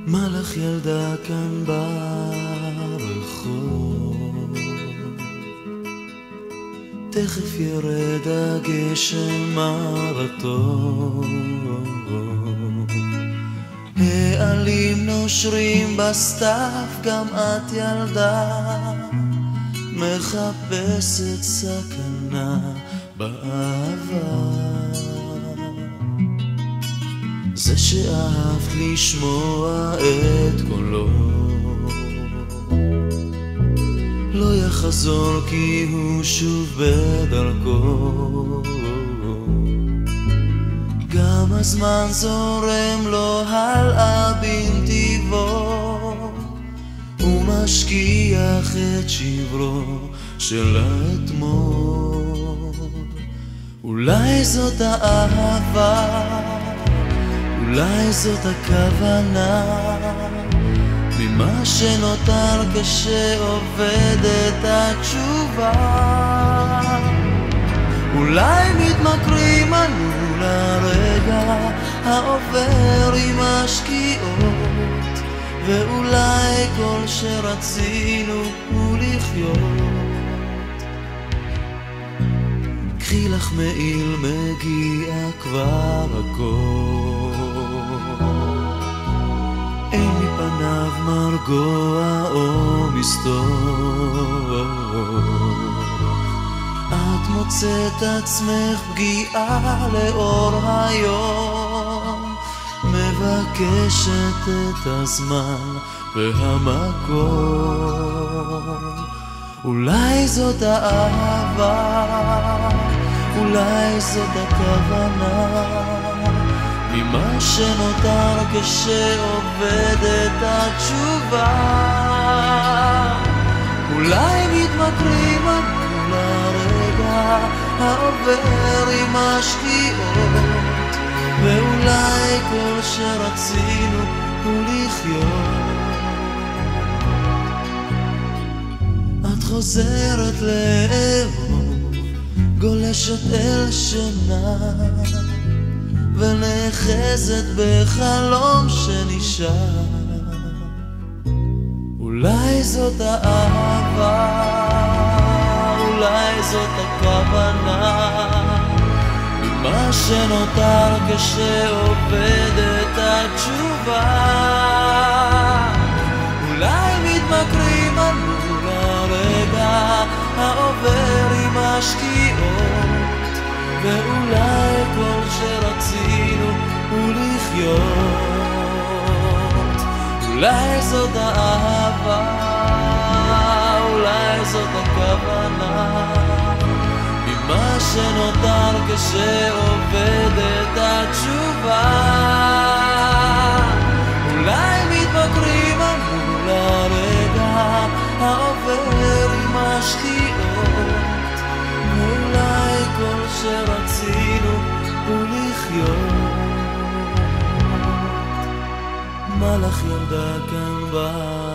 מלאך ילדה כאן ברחוב, תכף ירד הגשם הרטוב, העלים נושרים בסתיו, גם את ילדה מחפשת סכנה באהבה. זה שאהבת לשמוע את קולו לא יחזור, כי הוא שוב בדרכו. גם הזמן זורם לו הלאה בנתיבו, הוא משכיח את שברו של האתמול. אולי זאת האהבה, אולי זאת הכוונה, ממה שנותר כשעובדת התשובה. אולי מתמכרים אנו לרגע העובר עם השקיעות, ואולי כל שרצינו הוא לחיות. קחי לך מעיל, מגיע כבר הכל, אין מפניו מרגוע או מסתור. את מוצאת עצמך פגיעה לאור היום, מבקשת את הזמן והמקום. אולי זאת האהבה, אולי זאת הכוונה, ממה שנותר כשעובדת התשובה. אולי מתמכרים אנו לרגע העובר עם השקיעות, ואולי כל שרצינו הוא לחיות. את חוזרת לאהוב, גולשת אל שינה, ונאחזת בחלום שנשאר. אולי זאת האהבה, אולי זאת הכוונה, ממה שנותר כשעובדת התשובה. אולי מתמכרים אנו לרגע העובר עם השקיעות, ואולי כל שרצינו הוא לחיות. אולי זאת האהבה, אולי זאת הכוונה, ממה שנותר כשעובדת התשובה. אולי מתמכרים אנו לרגע העובר עם השקיעות, ואולי כל שרצינו הוא לחיות. מלאך ילדה כאן